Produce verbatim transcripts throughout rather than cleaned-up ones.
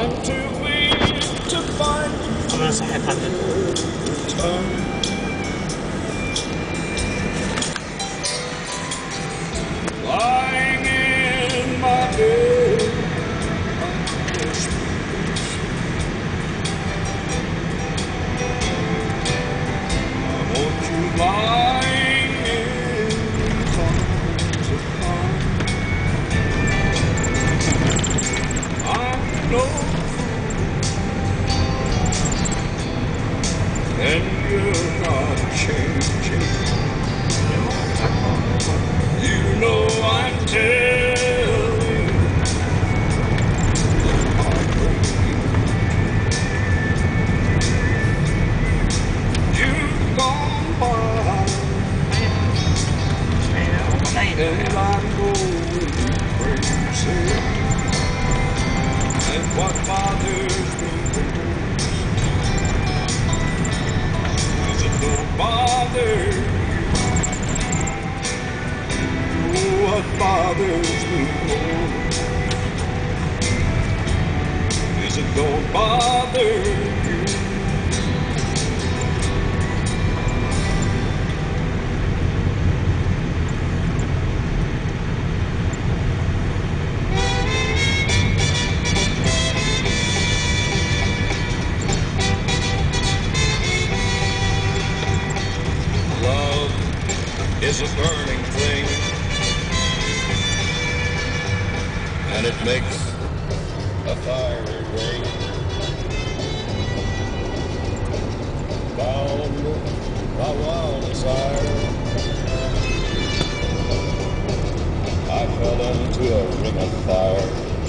I'm too weak to fight. I'm gonna say headhunted. Lying in my bed, I want you lying in arms of mine. I'm no fool, and you're not changing. You know I'm telling heartbreaking. You've gone wild, and I'm going crazy. And what bothers me is it don't bother you. What bothers me more is it don't bother you. Love is a burning thing, and it makes a fiery ring. Bound by wild desire, I fell into a ring of fire.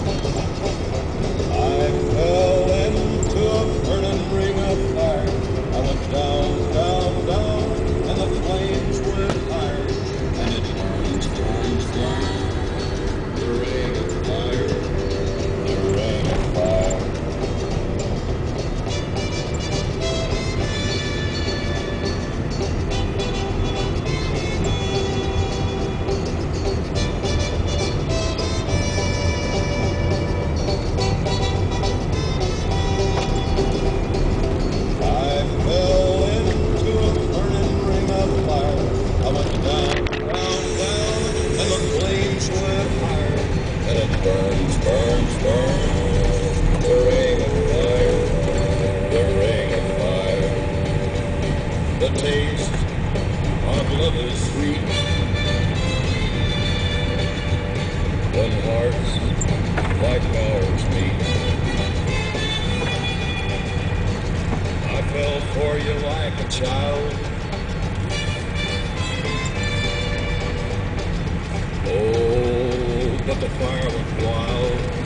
I fell into a burning ring of fire. I went down, down, down, and the flames went higher. And it burns, burns, burns. The ring of fire, the ring of fire. I fell into a burning ring of fire. I went down, down, down, and the flames went higher. And it burns, burns, burns. The ring of fire, the ring of fire. The taste of love is sweet when hearts like ours meet. I fell for you like a child. Oh, but the fire went wild.